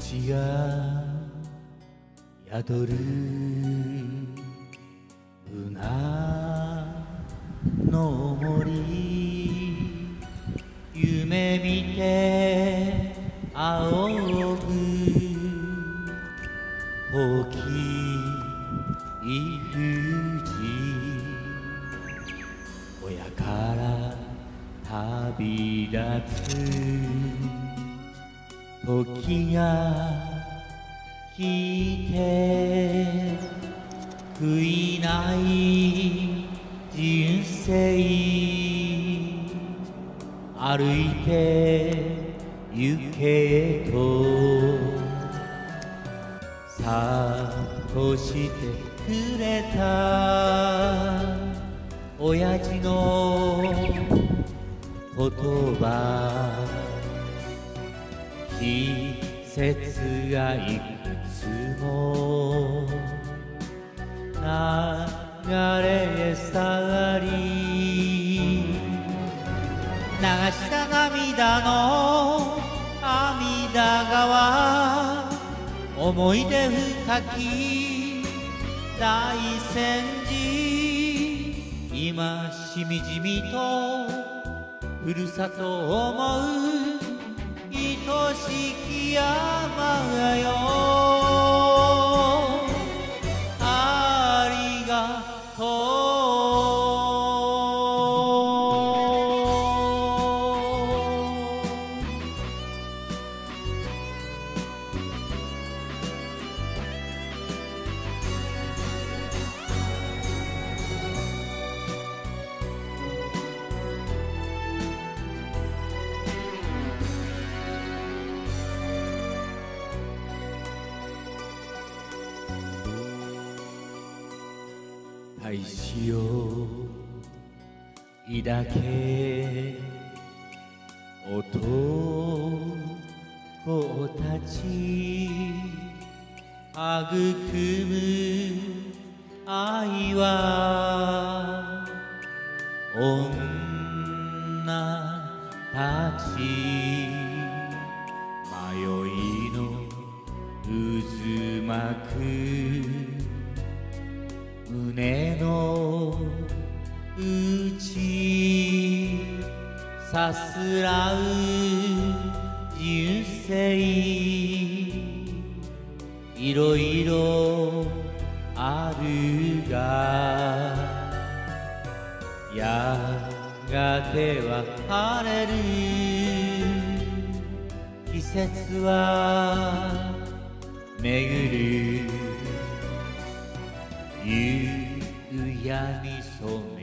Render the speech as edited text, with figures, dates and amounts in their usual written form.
星が宿るブナの森、夢見て仰ぐ大きい富士、親から旅立つ時が来て、悔いない人生歩いて行けと諭してくれた親父の言葉、季節がいくつも流れ去り、流した涙の阿弥陀川、思い出深き大仙寺、今しみじみとふるさとを思う愛しき山よ、ありがとう。大志を抱け男たち、育む愛は女たち、迷いの渦巻く胸の内、さすらう人生、いろいろあるが、やがては晴れる、季節は巡る、夕闇染め